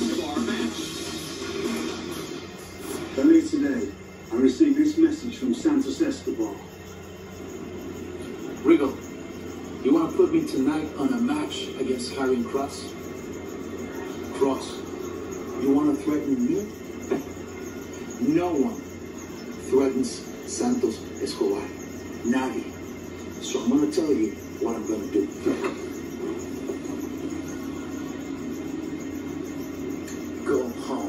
Escobar match. Earlier today, I received this message from Santos Escobar. Rigo, you want to put me tonight on a match against Karrion Kross? Kross, you want to threaten me? No one threatens Santos Escobar. Nadie. So I'm going to tell you what I'm going to do. Go home.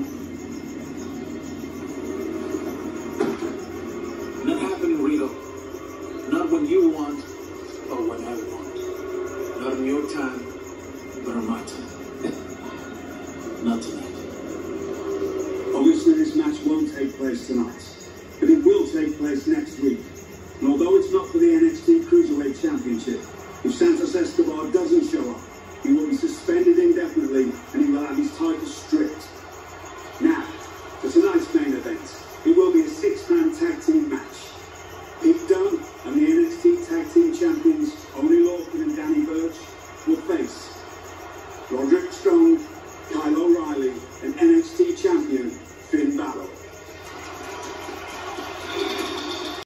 Not happening, Rigo. Not when you want or when I want. Not on your time, but on my time. Not tonight. Obviously, this match won't take place tonight, but it will take place next week. And although it's not for the NXT Cruiserweight Championship, if Santos Escobar doesn't show up, he will be suspended indefinitely and he will have his title stripped. Now, for tonight's main event, it will be a 6-man tag team match. Pete Dunne and the NXT Tag Team Champions, Oney Lorcan and Danny Burch, will face Roderick Strong